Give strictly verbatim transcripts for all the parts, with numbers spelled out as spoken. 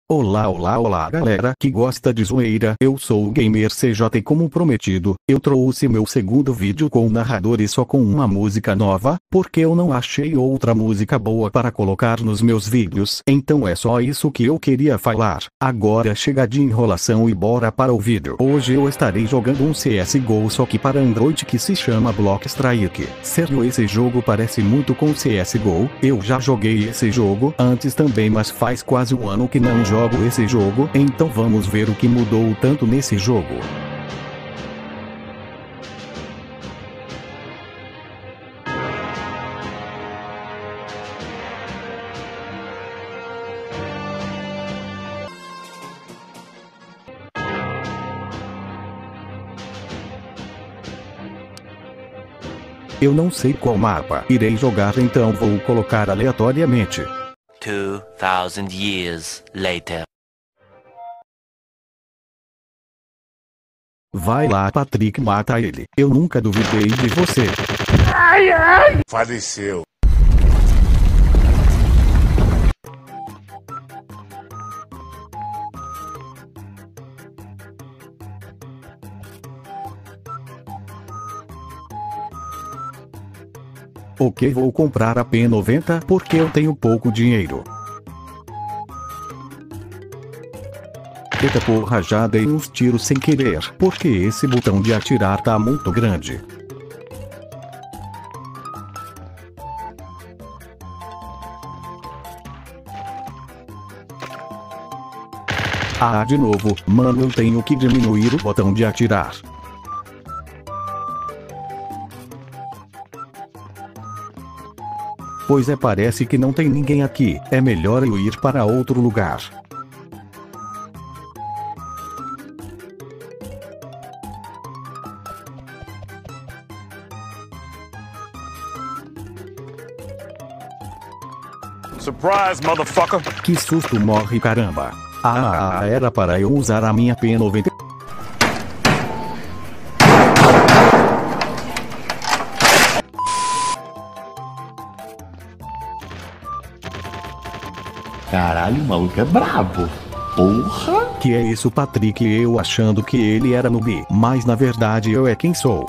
Olá olá olá galera que gosta de zoeira, eu sou o Gamer C J e como prometido, eu trouxe meu segundo vídeo com o narrador e só com uma música nova, porque eu não achei outra música boa para colocar nos meus vídeos. Então é só isso que eu queria falar. Agora chega de enrolação e bora para o vídeo. Hoje eu estarei jogando um C S G O só que para Android que se chama Block Strike. Sério, esse jogo parece muito com C S G O, eu já joguei esse jogo antes também, mas faz quase um ano que não jogo jogo esse jogo, então vamos ver o que mudou tanto nesse jogo. Eu não sei qual mapa irei jogar, então vou colocar aleatoriamente. Two thousand years later. Vai lá, Patrick, mata ele. Eu nunca duvidei de você. Ai, ai! Faleceu. Ok, vou comprar a P noventa porque eu tenho pouco dinheiro. Eita porra, já dei uns tiros sem querer, porque esse botão de atirar tá muito grande. Ah, de novo, mano, eu tenho que diminuir o botão de atirar. Pois é, parece que não tem ninguém aqui, é melhor eu ir para outro lugar. Surprise, motherfucker! Que susto, morre caramba. Ah, era para eu usar a minha P noventa. Caralho, o maluco é brabo. Porra! Que é isso, Patrick? Eu achando que ele era noob, mas na verdade eu é quem sou.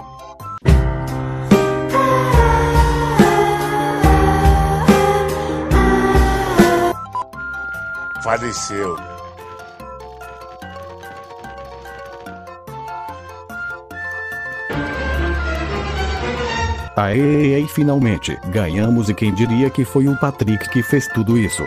Faleceu. Aê, aê, finalmente, ganhamos, e quem diria que foi o Patrick que fez tudo isso.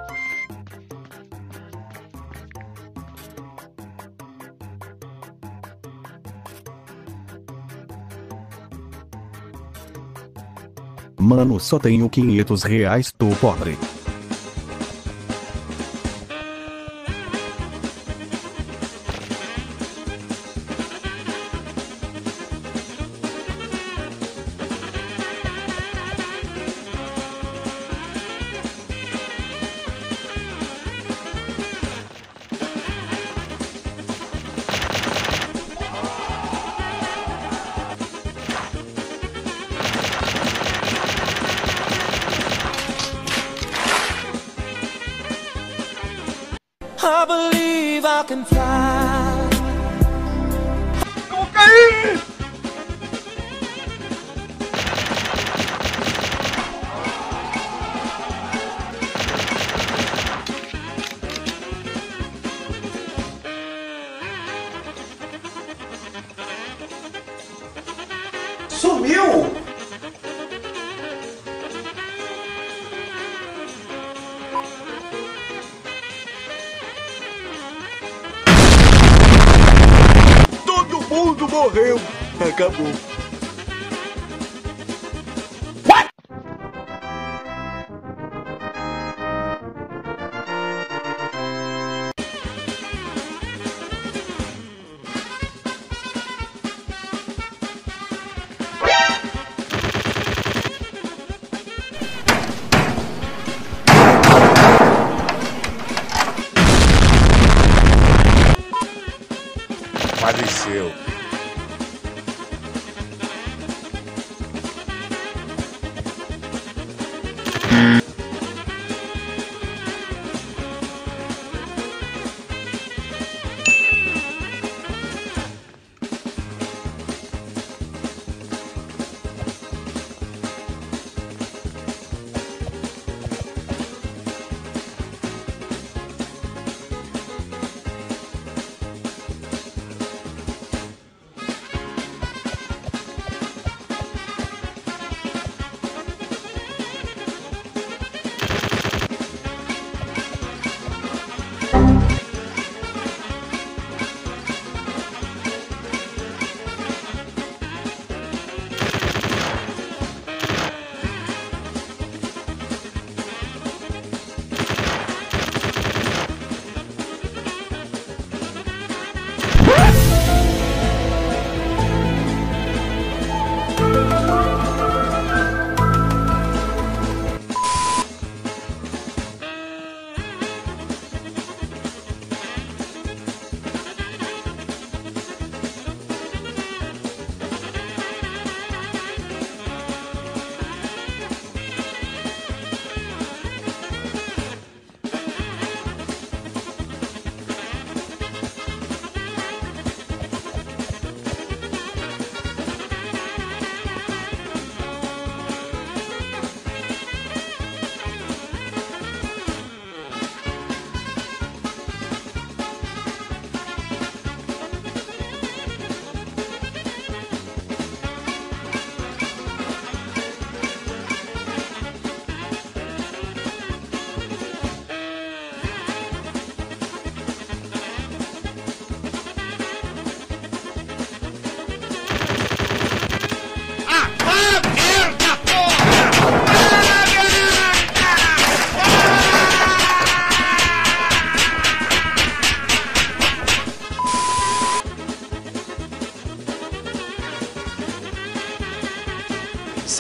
Mano, só tenho quinhentos reais, tô pobre. I believe I can fly. Eu vou cair! Sumiu! Todo mundo morreu! Acabou. Faleceu.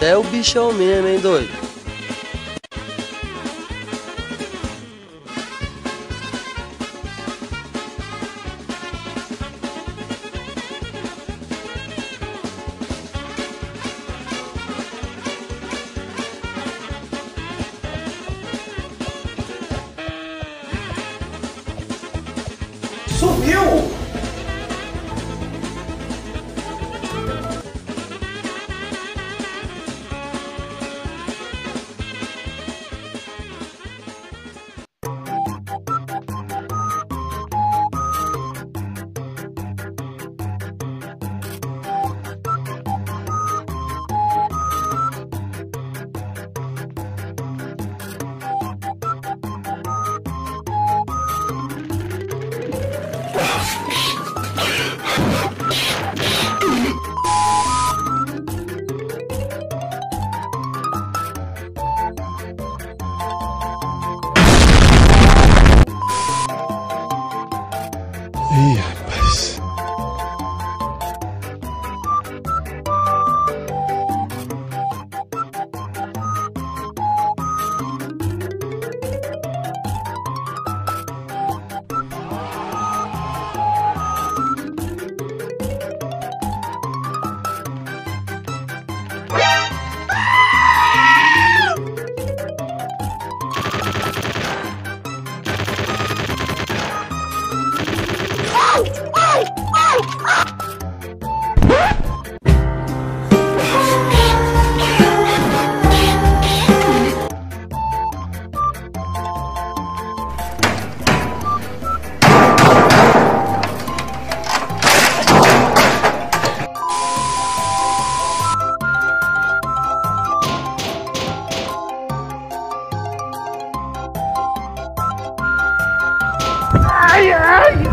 Cê é o bichão mesmo, hein, doido? Sumiu! Ih, rapaz. Ai, ai!